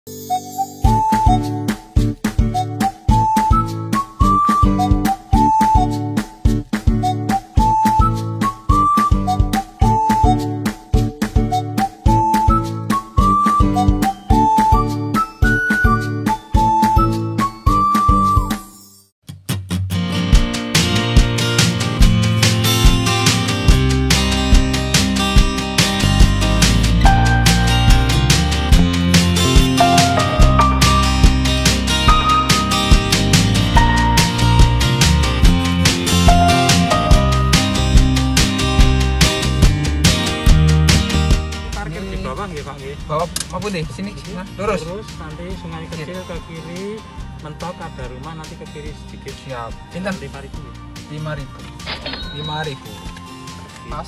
Bawa apa deh? Sini, lurus. Terus nanti sungai kecil ke kiri, mentok ada rumah nanti ke kiri sedikit. Siap. Pinten? 5.000. 5.000. Pas.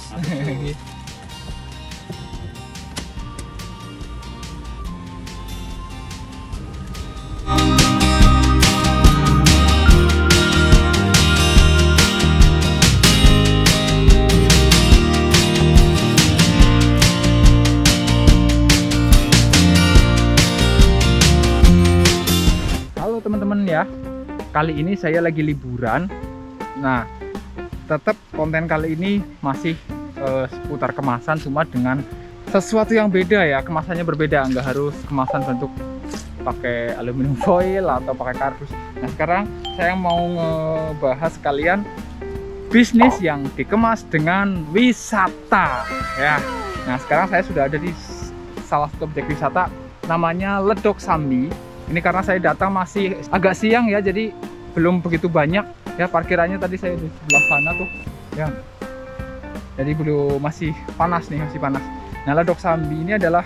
Teman-teman ya, kali ini saya lagi liburan. Nah, tetap konten kali ini masih seputar kemasan, cuma dengan sesuatu yang beda ya. Kemasannya berbeda, nggak harus kemasan bentuk pakai aluminium foil atau pakai kardus. Nah, sekarang saya mau ngebahas kalian bisnis yang dikemas dengan wisata ya. Nah, sekarang saya sudah ada di salah satu objek wisata namanya Ledok Sambi. Ini karena saya datang masih agak siang ya, jadi belum begitu banyak ya parkirannya. Tadi saya di sebelah sana tuh ya, jadi belum, masih panas nih, masih panas. Nah, Ledok Sambi ini adalah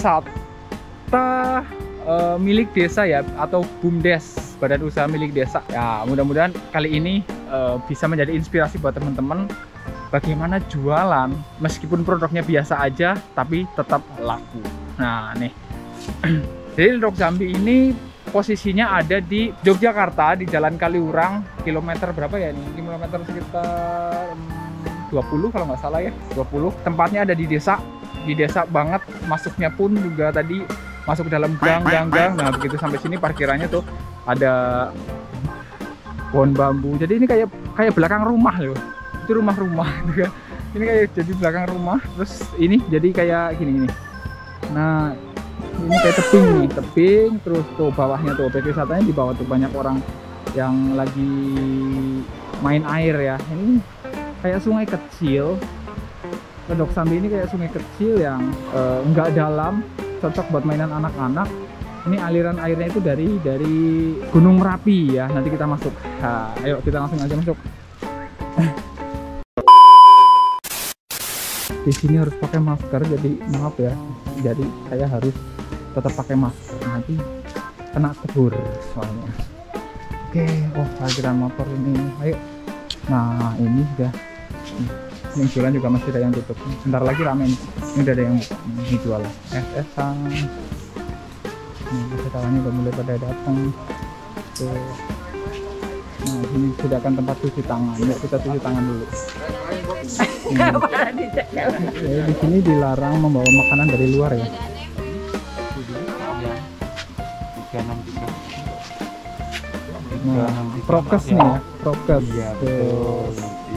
wisata milik desa ya, atau BUMDes, badan usaha milik desa ya. Mudah-mudahan kali ini bisa menjadi inspirasi buat teman-teman bagaimana jualan meskipun produknya biasa aja tapi tetap laku. Nah nih, jadi Ledok Sambi ini posisinya ada di Yogyakarta, di Jalan Kaliurang, kilometer berapa ya ini? Kilometer sekitar 20 kalau nggak salah ya, 20. Tempatnya ada di desa banget, masuknya pun juga tadi masuk ke dalam gang. Nah, begitu sampai sini parkirannya tuh ada pohon bambu. Jadi ini kayak belakang rumah loh. Itu rumah-rumah juga. Ini kayak jadi belakang rumah. Terus ini jadi kayak gini. Nah, ini kayak tebing, terus tuh bawahnya tuh objek wisatanya di bawah tuh banyak orang yang lagi main air ya. Ini kayak sungai kecil. Ledok Sambi ini kayak sungai kecil yang nggak dalam, cocok buat mainan anak-anak. Ini aliran airnya itu dari Gunung Merapi ya. Nanti kita masuk. Nah, ayo kita langsung aja masuk. Di sini harus pakai masker, jadi maaf ya. Jadi saya harus tetap pakai masker, nanti kena tegur soalnya. Oke, parkiran motor ini, ayo. Nah, ini sudah, ini jualan juga masih ada yang tutup. Bentar lagi rame nih. Ini udah ada yang jualan SS-an. Ini wisatawannya udah mulai pada datang. Tuh. Nah, ini sediakan tempat cuci tangan. Yuk kita cuci tangan dulu. Jadi di sini dilarang membawa makanan dari luar ya. 363. Nah, prokes nih ya, prokes. Iya, betul.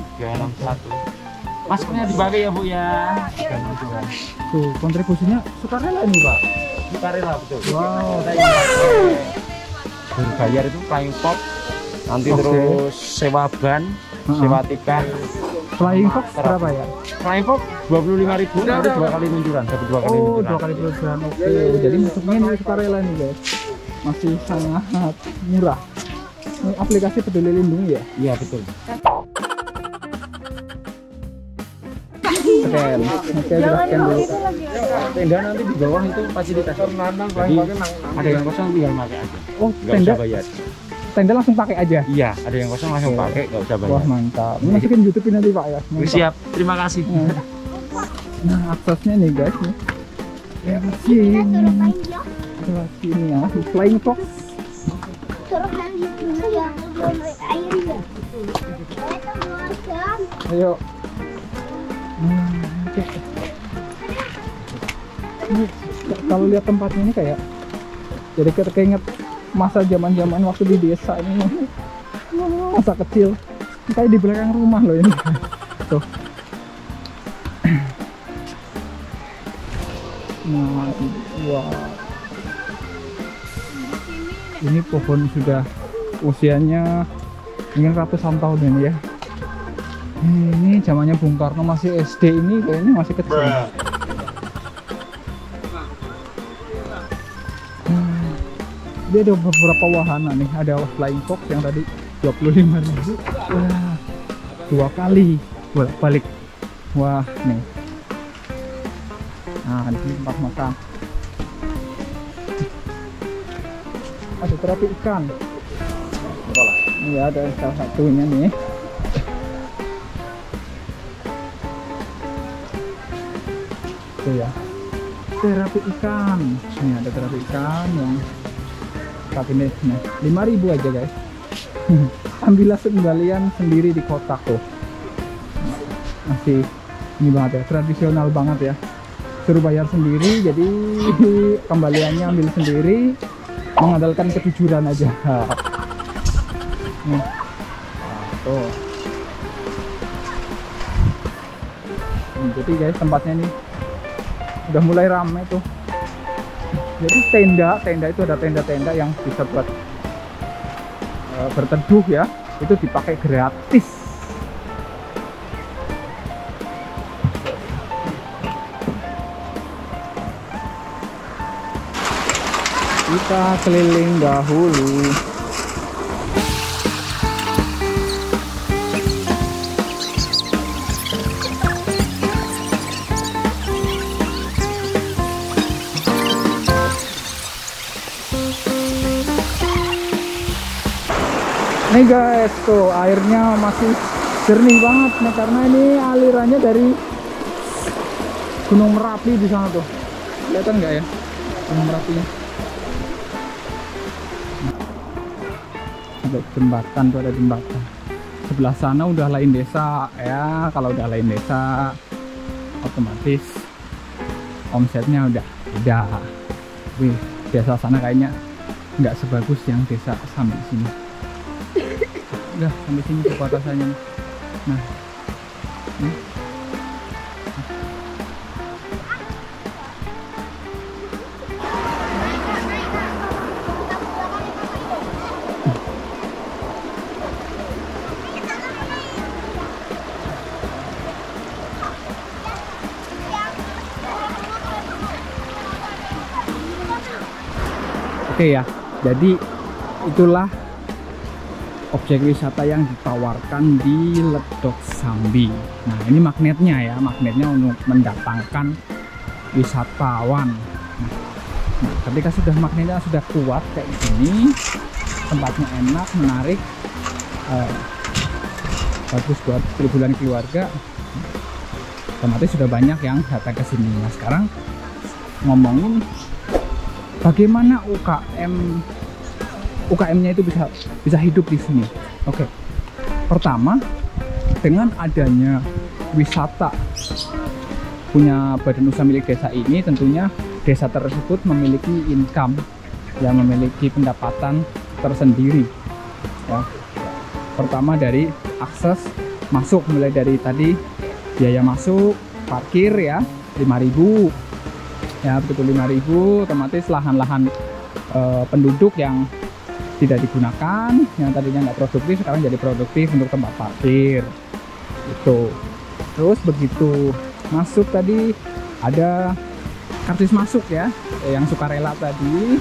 361. Maskernya dipakai ya Bu ya. 362. Tuh, kontribusinya sukarela ini Pak. Sukarela betul. Wow. Berbayar itu flying fox, nanti terus sewa ban, sewa tiket. Flying fox berapa ya? Flying fox 25.000, nanti 2 kali luncuran, dapat 2 kali luncuran. 2 kali luncuran. Oke, jadi masuknya ini sukarela nih guys. Masih sangat murah. Ini aplikasi Peduli Lindungi ya? Iya betul. Scan. Oke, kita scan dulu. Tenda nanti di bawah itu fasilitas. Jadi ada yang kosong tinggal pakai aja. Oh, nggak tenda. usah bayar. Tenda langsung pakai aja. Iya, ada yang kosong langsung pakai, nggak usah bayar. Wah, mantap. Ini masukin YouTube nanti Pak ya. Mantap. Siap, terima kasih. Nah, aksesnya nih guys nih. Lewat sini ya, Flying Fox. Ayo. Oke. Ini kalau lihat tempatnya ini kayak Jadi keinget masa zaman waktu di desa ini. Masa kecil. Kayak di belakang rumah loh ini. Tuh. Nah, wah. Ini pohon sudah usianya mungkin ratusan tahun ini ya. Ini zamannya Bung Karno masih SD, ini kayaknya masih kecil. Dia ada beberapa wahana nih, ada flying fox yang tadi 25.000. Wah, 2 kali bolak-balik. Wah, nih. Nah, di sini tempat makan. Ada terapi ikan. Ini ada salah satunya nih. Tuh ya, terapi ikan. Ini ada terapi ikan yang kabinetnya 5.000 aja guys. Ambillah kembalian sendiri di kotak tuh. Masih ini banget ya, tradisional banget ya. Suruh bayar sendiri, jadi kembaliannya ambil sendiri, mengandalkan kejujuran aja. Nih. Tuh. Jadi guys, tempatnya nih udah mulai ramai tuh. Jadi tenda itu ada tenda-tenda yang bisa buat berteduh ya, itu dipakai gratis. Kita keliling dahulu. Nih guys, tuh airnya masih jernih banget nih karena ini alirannya dari Gunung Merapi di sana tuh. Kelihatan nggak ya Gunung Merapinya? Ada jembatan tuh, ada jembatan. Sebelah sana udah lain desa ya. Kalau udah lain desa, otomatis omsetnya udah beda. Wih, desa sana kayaknya nggak sebagus yang desa sampai sini. Udah sampai sini kebatasannya. Nah, ini. Oke ya, jadi itulah objek wisata yang ditawarkan di Ledok Sambi. Nah, ini magnetnya ya, magnetnya untuk mendatangkan wisatawan. Nah, ketika sudah magnetnya sudah kuat kayak gini, tempatnya enak, menarik, bagus buat liburan keluarga. Otomatis sudah banyak yang datang ke sini. Nah, sekarang ngomongin bagaimana UKM-nya itu bisa hidup di sini. Oke. Pertama, dengan adanya wisata punya badan usaha milik desa ini, tentunya desa tersebut memiliki income, yang memiliki pendapatan tersendiri. Ya. Pertama dari akses masuk, mulai dari tadi biaya masuk, parkir ya 5.000. Ya, betul 5.000, otomatis lahan-lahan penduduk yang tidak digunakan, yang tadinya nggak produktif sekarang jadi produktif untuk tempat parkir itu. Terus begitu masuk tadi ada karcis masuk ya, yang sukarela tadi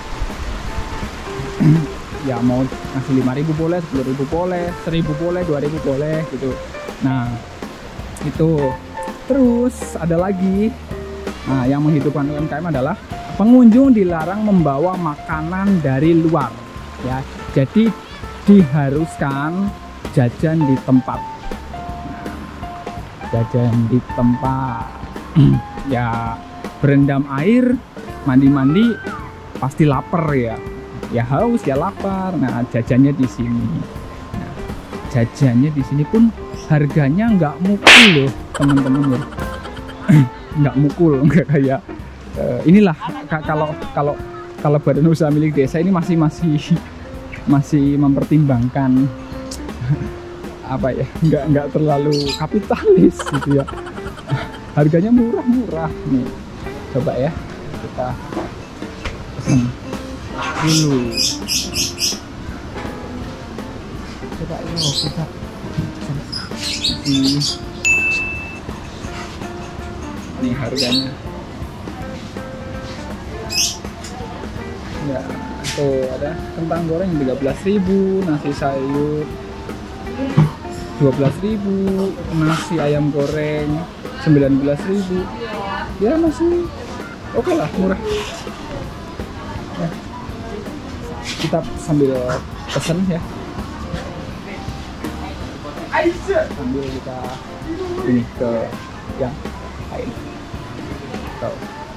ya mau ngasih 5.000 boleh, 10.000 boleh, 1.000 boleh, 2.000 boleh gitu. Nah itu. Terus ada lagi, nah yang menghidupkan UMKM adalah pengunjung dilarang membawa makanan dari luar. Ya, jadi diharuskan jajan di tempat. Jajan di tempat. Ya, berendam air, mandi-mandi, pasti lapar ya. Ya haus, ya lapar. Nah, jajannya di sini. Nah, jajannya di sini pun harganya nggak mukul loh, teman-teman ya. Nggak mukul, nggak kayak inilah kalau kalau badan usaha milik desa ini masih mempertimbangkan apa ya, nggak terlalu kapitalis gitu ya. Harganya murah-murah nih. Coba ya kita pesen dulu. Coba yuk kita ini harganya. Ya, tuh ada kentang goreng 13.000, nasi sayur 12.000, nasi ayam goreng 19.000. Ya masih oke lah, murah. Ya. Kita sambil pesen ya. Sambil kita ini ke yang lain. Tuh.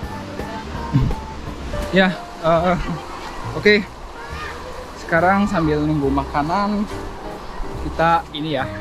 Ya, oke. Sekarang sambil nunggu makanan, kita ini ya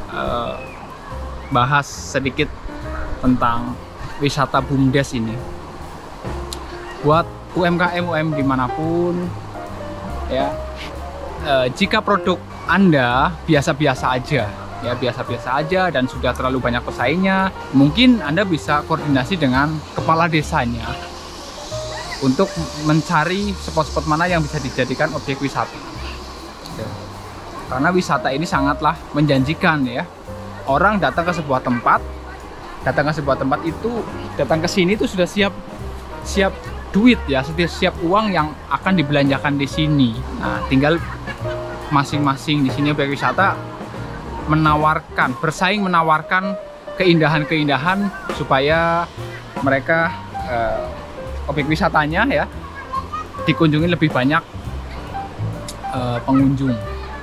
bahas sedikit tentang wisata BUMDes ini. Buat UMKM dimanapun ya, jika produk Anda biasa-biasa aja ya, biasa-biasa aja dan sudah terlalu banyak pesaingnya, mungkin Anda bisa koordinasi dengan kepala desanya untuk mencari spot-spot mana yang bisa dijadikan objek wisata. Karena wisata ini sangatlah menjanjikan ya. Orang datang ke sebuah tempat, itu datang ke sini itu sudah siap duit ya, siap uang yang akan dibelanjakan di sini. Nah, tinggal masing-masing di sini objek wisata bersaing menawarkan keindahan-keindahan supaya mereka objek wisatanya ya dikunjungi lebih banyak pengunjung.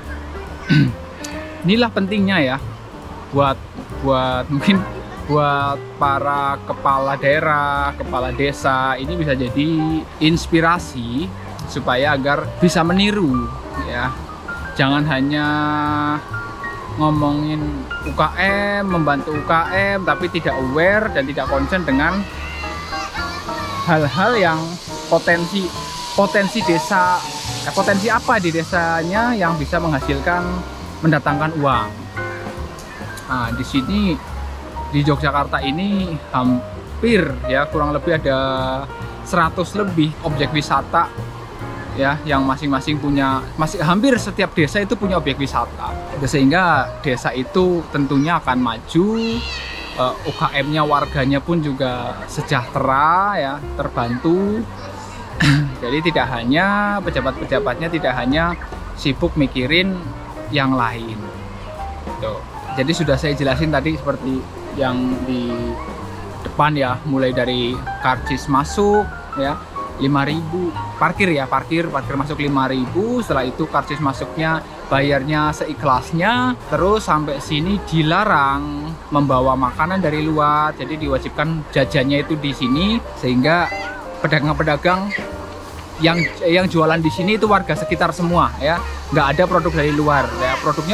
Inilah pentingnya ya buat mungkin buat para kepala daerah, kepala desa, ini bisa jadi inspirasi supaya agar bisa meniru ya. Jangan hanya ngomongin UKM, membantu UKM, tapi tidak aware dan tidak concern dengan hal-hal yang potensi desa, potensi apa di desanya yang bisa mendatangkan uang. Nah, di sini di Yogyakarta ini hampir ya, kurang lebih ada 100 lebih objek wisata ya, yang masing-masing punya, hampir setiap desa itu punya objek wisata. Sehingga desa itu tentunya akan maju, UKM-nya, warganya pun juga sejahtera ya, terbantu. Jadi tidak hanya pejabat-pejabatnya tidak hanya sibuk mikirin yang lain. Tuh. Jadi sudah saya jelasin tadi seperti yang di depan ya, mulai dari karcis masuk ya 5.000, parkir masuk 5.000, setelah itu karcis masuknya bayarnya seikhlasnya, terus sampai sini dilarang membawa makanan dari luar, jadi diwajibkan jajannya itu di sini, sehingga pedagang-pedagang yang jualan di sini itu warga sekitar semua ya, nggak ada produk dari luar ya, produknya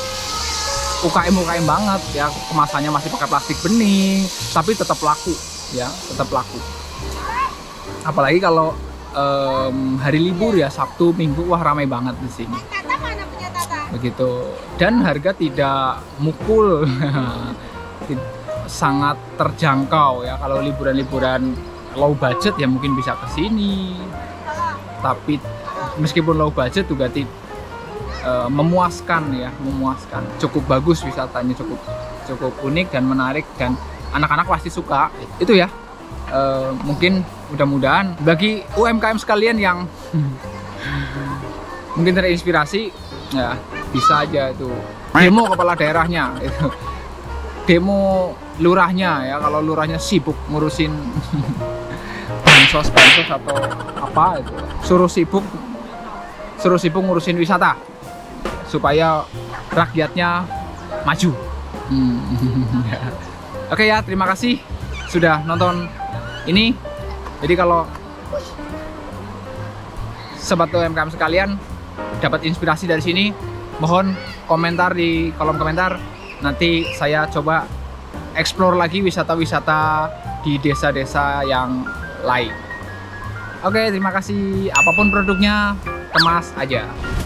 UKM banget ya, kemasannya masih pakai plastik bening, tapi tetap laku ya, tetap laku. Apalagi kalau hari libur ya, Sabtu, Minggu, wah ramai banget di sini. Begitu. Dan harga tidak mukul, sangat terjangkau ya. Kalau liburan-liburan low budget ya mungkin bisa ke sini. Tapi meskipun low budget juga memuaskan ya, memuaskan. Cukup bagus wisatanya, cukup unik dan menarik, dan anak-anak pasti suka. Itu ya. Mungkin mudah-mudahan bagi UMKM sekalian yang mungkin terinspirasi ya, bisa aja itu demo kepala daerahnya, itu demo lurahnya ya, kalau lurahnya sibuk ngurusin bansos atau apa itu, suruh sibuk ngurusin wisata supaya rakyatnya maju. Oke ya, terima kasih sudah nonton ini. Jadi kalau sobat UMKM sekalian dapat inspirasi dari sini, mohon komentar di kolom komentar. Nanti saya coba explore lagi wisata-wisata di desa-desa yang lain. Oke, terima kasih. Apapun produknya, kemas aja.